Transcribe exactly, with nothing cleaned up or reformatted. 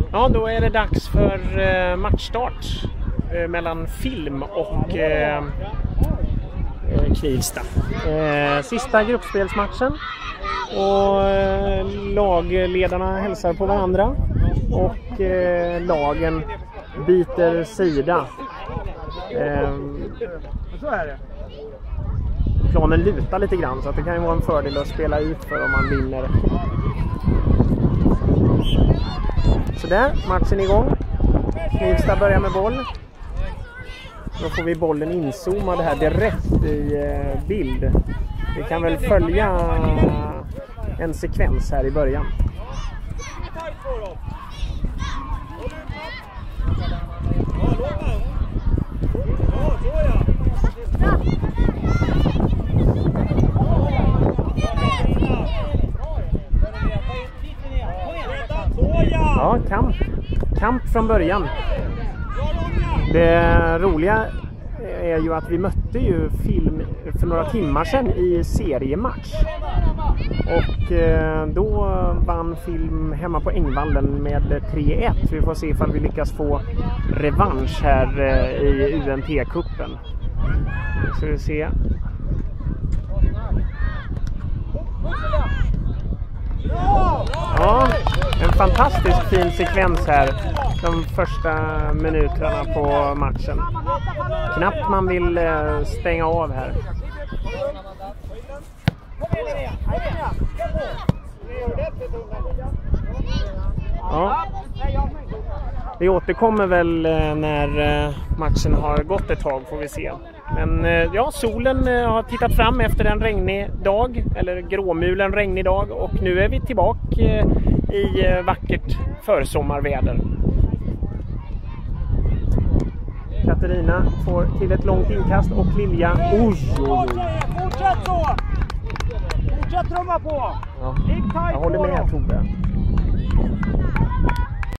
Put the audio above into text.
Ja, då är det dags för eh, matchstart eh, mellan Film och eh, Knivsta. Eh, sista gruppspelsmatchen och eh, lagledarna hälsar på varandra och eh, lagen byter sida. Eh, Så är det. Planen lutar lite grann så att det kan ju vara en fördel att spela ut för om man vinner. Så där, matchen är igång. Knivsta börjar med boll. Då får vi bollen inzoomad här direkt i eh, bild. Vi kan väl följa en sekvens här i början. Ja, kamp. Kamp från början. Det roliga är ju att vi mötte ju Film för några timmar sedan i seriematch. Och då vann Film hemma på Ängvallen med tre ett. Vi får se ifall vi lyckas få revansch här i U N T-cupen. Så vi se. Ja, en fantastisk fin sekvens här de första minuterna på matchen. Knappt man vill stänga av här. Ja. Vi återkommer väl när matchen har gått ett tag, får vi se. Men ja, solen har tittat fram efter en regnig dag, eller gråmulen regnig dag, och nu är vi tillbaka i vackert försommarväder. Katarina får till ett långt inkast och Lilja. Oj, oj, oj. Fortsätt så! Fortsätt trumma på! Ja, jag håller med, Tobbe.